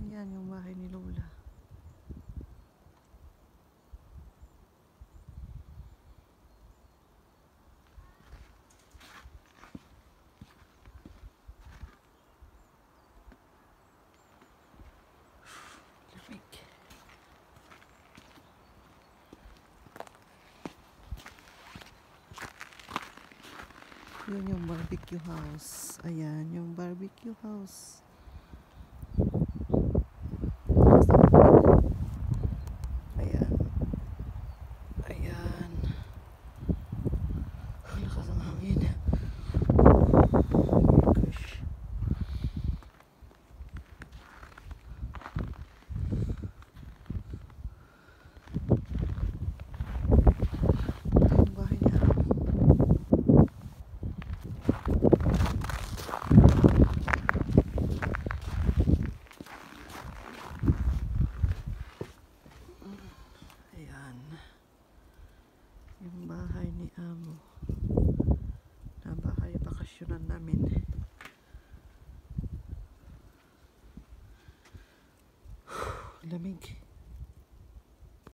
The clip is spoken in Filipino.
Ayan yung bahay ni Lola. Lamig. Yun yung barbecue house. Ayan yung barbecue house. Ayan. Ayan. Ang lakas ng hangin. Oh my gosh. Ito yung bahay niya. Ayan. Yung bahay ni Amo. Na bahay bakasyonan namin. Lamig.